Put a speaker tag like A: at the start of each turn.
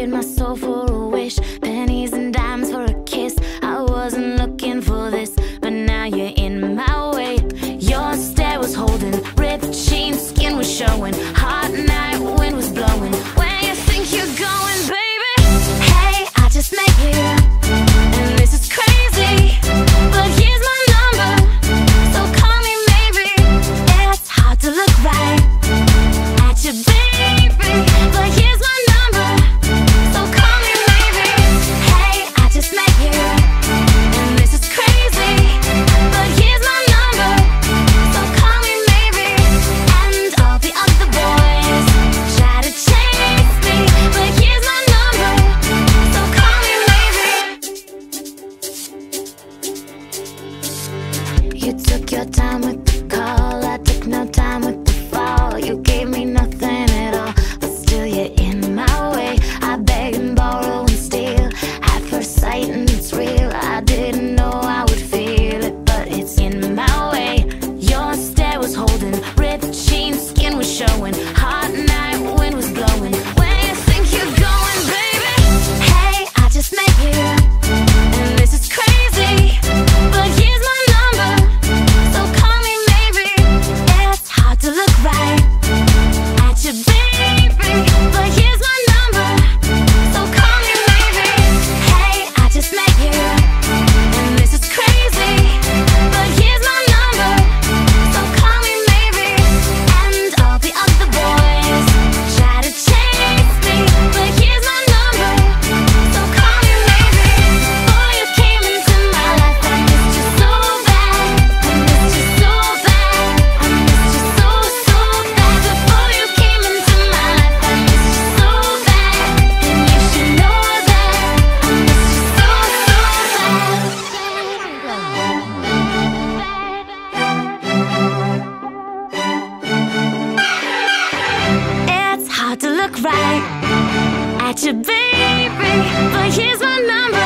A: trade my soul for a wish, pennies and dimes for a kiss. I wasn't looking for this, but now you're in my way. Your stare was holding, ripped jeans, skin was showing, hot night, wind was blowing. Where you think you're going, baby? Hey, I just met you, and this is crazy, but here's my number, so call me maybe. It's hard to look right at you, baby, but here's my number, so call me maybe. Hey, I just met you, and this is crazy, but here's my number, so call me maybe. And all the other boys try to chase me, but here's my number, so call me maybe. You took your time with the call, I took no time with the fall. You gave me nothing at all, but still you're in my way. I beg and borrow and steal at first sight, and it's real. I didn't know I would feel it, but it's in my way. Your stare was holding, ripped jeans, skin was showing, hot night, wind was blowing. Where you think you're going, baby? Hey, I just met you, and this is crazy, but here's my number, so call me maybe. It's hard to look right at you, baby, but here's my number, so call me maybe. Hey, I just met you, and this is crazy, but here's my number, so call me maybe. And all the other boys try to chase me, but here's my number, so call me maybe. Before you came into my life, I missed you so bad, I missed you so bad, I missed you so, so bad. Before you came into my life, I missed you so bad, and you should know that I missed you so, so bad. It's hard to look right at you, baby, but here's my number,